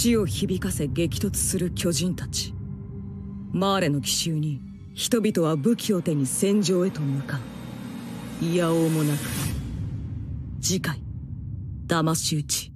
死を響かせ激突する巨人たち。マーレの奇襲に人々は武器を手に戦場へと向かう。いやおうもなく。次回、騙し討ち。